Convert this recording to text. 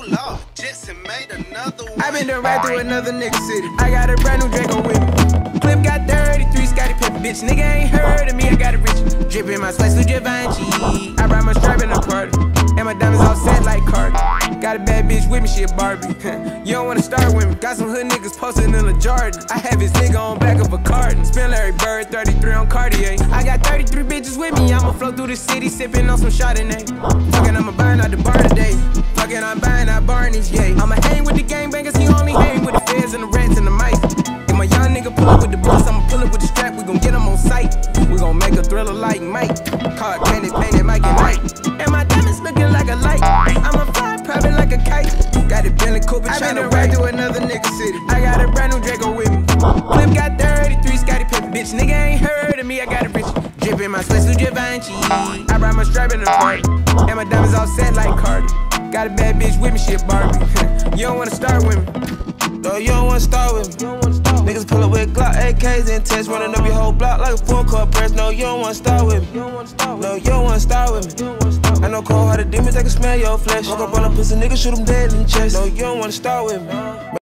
Lord, Jetson made another one. I been done right through another nigga city. I got a brand new Draco with me. Clip got 33, Scotty Pepper, bitch. Nigga ain't heard of me, I got a rich. Drippin' my sweat, Givenchy. I ride my stripe in the party. And my diamonds all set like Cardi. Got a bad bitch with me, she a Barbie. You don't wanna start with me. Got some hood niggas posted in a Jordan. I have his nigga on back of a carton. Spin Larry Bird, 33 on Cartier. I got 33 bitches with me. I'ma flow through the city, sippin' on some Chardonnay. Fuckin', I'ma burn out the bar today. Fuckin', I'm buying out Barney's, yeah. I'ma hang with the gangbangers, he only hang with the feds and the rats and the mice. If my young nigga pull up with the bus, I'ma pull up with the strap. We gon' get him on sight. We gon' make a thriller like Mike. Card candy painted Mike and Mike. And my diamonds looking like a light. I'ma fly private like a kite. Got it Bentley Cooper, I been right through another nigga city. I got a brand new Draco with me. Clip got 33, Scotty Pepper, bitch. Nigga ain't heard of me, I got a rich. Drippin' my sweat, Givenchy. I ride my stripe in the party. And my diamonds all set like Cardi. Got a bad bitch with me, she a Barbie. You don't wanna start with me. No, you don't wanna start with me. Niggas pull up with Glock, AKs and tests, running up your whole block like a full court press. No, you don't wanna start with me. No, you don't wanna start with me. I know cold-hearted demons that can smell your flesh. Walk up on a pussy nigga, shoot him dead in the chest. No, you don't wanna start with me.